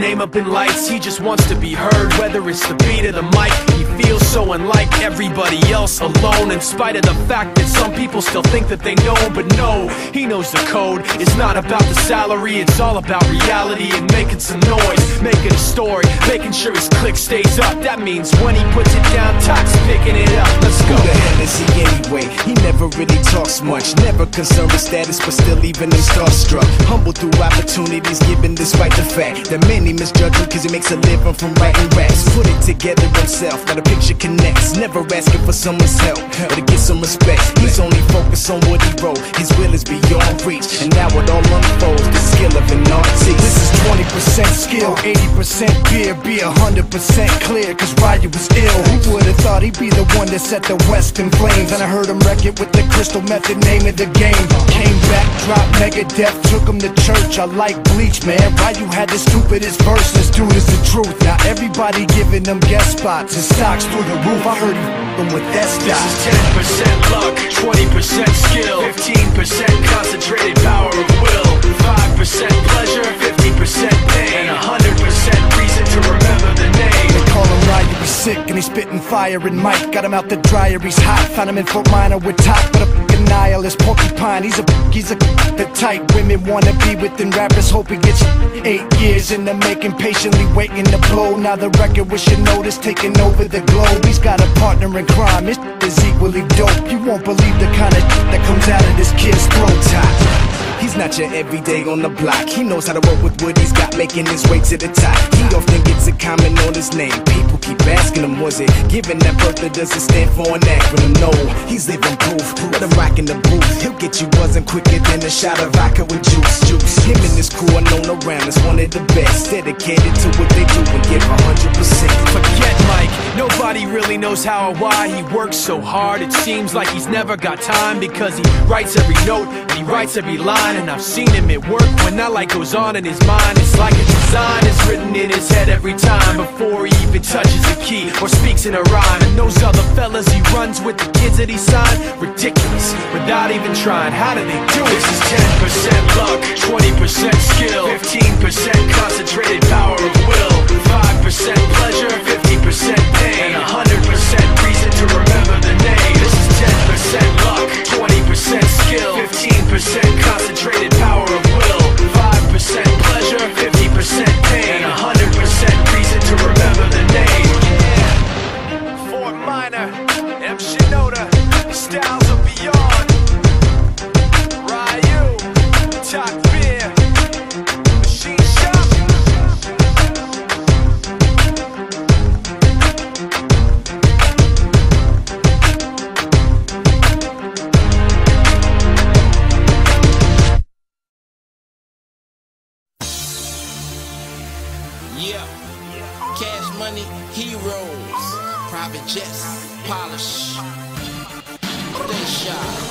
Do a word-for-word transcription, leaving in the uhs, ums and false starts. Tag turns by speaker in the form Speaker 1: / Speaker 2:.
Speaker 1: name up in lights. He just wants to be heard, whether it's the beat or the mic. He feels so unlike everybody else, alone, in spite of the fact that some people still think that they know. But no, he knows the code. It's not about the salary, it's all about reality and making some noise, making a story, making sure his click stays up. That means when he puts it down, Tox picking it up. Let's go.
Speaker 2: Who the hell is he anyway? He never really talks much, never concerned with status, but still even him starstruck. Humble through opportunities given despite the fact that many misjudge him cause he makes a living from writing raps. Put it together himself, got a picture connects, never asking for someone's help or to get some respect. He's only focused on what he wrote, his will is beyond reach, and now it all unfolds, the skill of an artist.
Speaker 3: This is twenty percent skill, eighty percent beer, be a hundred percent clear, cause Ryu was ill. Who would've thought he'd be the one that set the West in flames? And I heard him wreck it with the Crystal Method, name of the game. Came back, dropped Megadeth, took him to church. I like Bleach, man. Ryu had the stupidest verse, this dude is the truth. Now everybody giving them guest spots and stocks through the roof. I heard he f***ing with that stock.
Speaker 1: This is ten percent luck, twenty percent skill, fifteen percent concentrated power of will, five percent pleasure, fifty percent pain, and one hundred percent reason to remember the name.
Speaker 3: They call him Ryu, he's sick and he's spitting fire. And Mike got him out the dryer, he's hot. Found him in Fort Minor with Talk, but a f***ing nihilist porcupine. He's a he's a the type women wanna be within rappers. Hope he gets eight years in the making, patiently waiting to blow. Now the record with your notice taking over the globe. He's got a partner in crime, his is equally dope. You won't believe the kind of that comes out of this kid's throat. Top.
Speaker 2: He's not your everyday on the block. He knows how to work with what he's got, making his way to the top. He often gets a comment on his name. People keep asking him, was it given that birth that doesn't stand for an acronym? No, he's living proof. Let him rock in the booth. He'll get you buzzing quicker than a shot of vodka with juice. Juice. Him and his crew are known around as one of the best, dedicated to what they do and give a hundred percent.
Speaker 1: Forget Mike, nobody really knows how or why he works so hard. It seems like he's never got time, because he writes every note and he writes every line. And I've seen him at work when that light goes on in his mind. It's like a design is written in his head every time, before he even touches a key or speaks in a rhyme. And those other fellas he runs with, the kids that he signed, ridiculous, without even trying. How do they do it? This is ten percent luck, twenty percent skill, fifteen percent concentrated power of will, five percent pleasure, fifty percent pain, and one hundred percent reason to remember the name. This is ten percent luck, twenty percent skill, fifteen percent concentrated power of will, five percent pleasure, fifty percent pain, and one hundred percent reason to remember the name. Yeah. Fort Minor, M. Shinoda, styles of beyond. Ryu, Talk Beer, Machine Shop.
Speaker 4: Yeah, Cash Money, Heroes, Private Jets, Polish, Stay Shy.